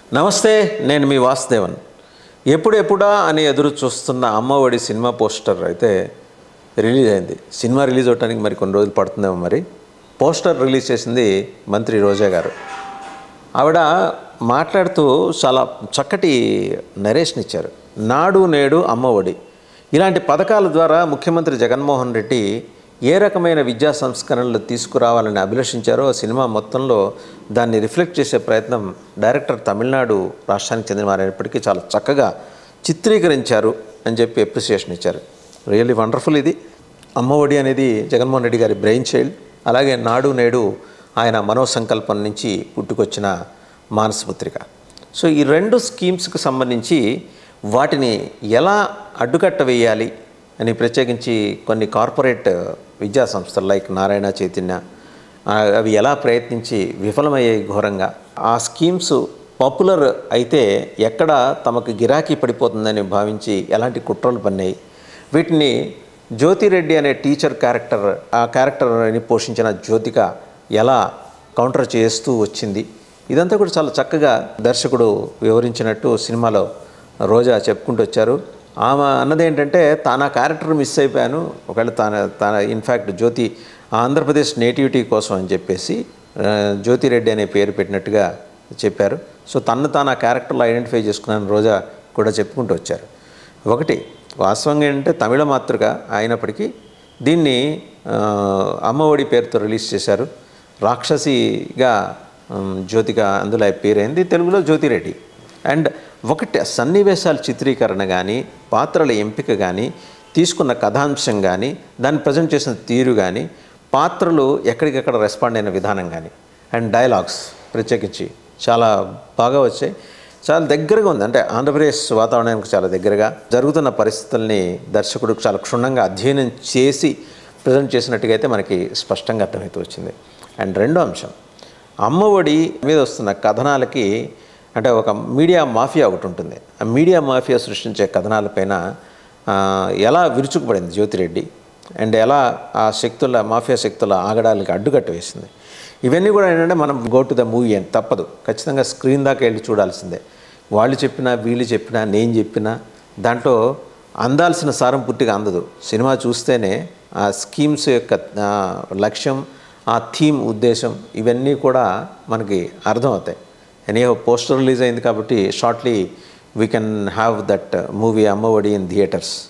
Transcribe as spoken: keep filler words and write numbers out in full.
నమస్తే, నేను మీ వాసుదేవన్. ఎప్పుడెప్పుడా అని ఎదురు చూస్తున్న అమ్మఒడి సినిమా పోస్టర్ అయితే రిలీజ్ అయింది. సినిమా రిలీజ్ అవడానికి మరి కొన్ని రోజులు పడుతుందేమో. మరి పోస్టర్ రిలీజ్ చేసింది మంత్రి రోజా గారు. ఆవిడ మాట్లాడుతూ చాలా చక్కటి నరేషన్ ఇచ్చారు. నాడు నేడు అమ్మఒడి ఇలాంటి పథకాల ద్వారా ముఖ్యమంత్రి జగన్మోహన్ రెడ్డి ఏ రకమైన విద్యా సంస్కరణలు తీసుకురావాలని అభిలషించారో సినిమా మొత్తంలో దాన్ని రిఫ్లెక్ట్ చేసే ప్రయత్నం డైరెక్టర్ తమిళనాడు రాష్ట్రానికి చెందిన వారైనప్పటికీ చాలా చక్కగా చిత్రీకరించారు అని చెప్పి అప్రిసియేషన్ ఇచ్చారు. Really wonderful. ఇది అమ్మఒడి అనేది జగన్మోహన్ రెడ్డి గారి బ్రెయిన్ చైల్డ్. అలాగే నాడు నేడు ఆయన మనోసంకల్పం నుంచి పుట్టుకొచ్చిన మానసపుత్రిక. సో ఈ రెండు స్కీమ్స్కి సంబంధించి వాటిని ఎలా అడ్డుకట్ట వేయాలి అని ప్రత్యేకించి కొన్ని కార్పొరేట్ విద్యా సంస్థలు లైక్ నారాయణ చైతన్య అవి ఎలా ప్రయత్నించి విఫలమయ్యాయి ఘోరంగా. ఆ స్కీమ్స్ పాపులర్ అయితే ఎక్కడ తమకు గిరాకీ పడిపోతుందని భావించి ఎలాంటి కుట్రలు పన్నాయి. వీటిని జ్యోతిరెడ్డి అనే టీచర్ క్యారెక్టర్ ఆ క్యారెక్టర్ని పోషించిన జ్యోతిక ఎలా కౌంటర్ చేస్తూ వచ్చింది. ఇదంతా కూడా చాలా చక్కగా దర్శకుడు వివరించినట్టు సినిమాలో రోజా చెప్పుకుంటూ వచ్చారు. ఆమె అన్నది ఏంటంటే, తాను ఆ క్యారెక్టర్ మిస్ అయిపోయాను, ఒకవేళ తాను తాను ఇన్ఫ్యాక్ట్ జ్యోతి ఆంధ్రప్రదేశ్ నేటివిటీ కోసం అని చెప్పేసి జ్యోతిరెడ్డి అనే పేరు పెట్టినట్టుగా చెప్పారు. సో తను తాను ఆ క్యారెక్టర్లో ఐడెంటిఫై చేసుకున్నాను రోజా కూడా చెప్పుకుంటూ వచ్చారు. ఒకటి వాస్తవంగా ఏంటంటే తమిళ మాతృక అయినప్పటికీ దీన్ని అమ్మఒడి పేరుతో రిలీజ్ చేశారు. రాక్షసిగా జ్యోతిక అందులో పేరైంది, తెలుగులో జ్యోతిరెడ్డి. అండ్ ఒకటి సన్నివేశాల చిత్రీకరణ కానీ, పాత్రల ఎంపిక కానీ, తీసుకున్న కథాంశం కానీ, దాన్ని ప్రజెంట్ చేసిన తీరు కానీ, పాత్రలు ఎక్కడికెక్కడ రెస్పాండ్ అయిన విధానం కానీ, అండ్ డైలాగ్స్ ప్రత్యేకించి చాలా బాగా వచ్చాయి. చాలా దగ్గరగా ఉంది. అంటే ఆంధ్రప్రదేశ్ వాతావరణానికి చాలా దగ్గరగా జరుగుతున్న పరిస్థితుల్ని దర్శకుడు చాలా క్షుణ్ణంగా అధ్యయనం చేసి ప్రజెంట్ చేసినట్టుగా అయితే మనకి స్పష్టంగా అర్థమవుతూ వచ్చింది. అండ్ రెండో అంశం, అమ్మఒడి మీద వస్తున్న కథనాలకి అంటే ఒక మీడియా మాఫియా ఒకటి ఉంటుంది. ఆ మీడియా మాఫియా సృష్టించే కథనాలపైన ఎలా విరుచుకుపడింది జ్యోతిరెడ్డి అండ్ ఎలా ఆ శక్తుల మాఫియా శక్తుల ఆగడాలకి అడ్డుకట్ట వేసింది. ఇవన్నీ కూడా ఏంటంటే మనం గో టు ద మూవీ అని తప్పదు, ఖచ్చితంగా స్క్రీన్ దాకా వెళ్ళి చూడాల్సిందే. వాళ్ళు చెప్పినా వీళ్ళు చెప్పినా నేను చెప్పినా దాంట్లో అందాల్సిన సారం పూర్తిగా అందదు. సినిమా చూస్తేనే ఆ స్కీమ్స్ యొక్క లక్ష్యం, ఆ థీమ్, ఉద్దేశం ఇవన్నీ కూడా మనకి అర్థమవుతాయి. ఎనీహౌ పోస్టర్ రిలీజ్ అయింది కాబట్టి shortly we can have that movie Ammaodi in theatres.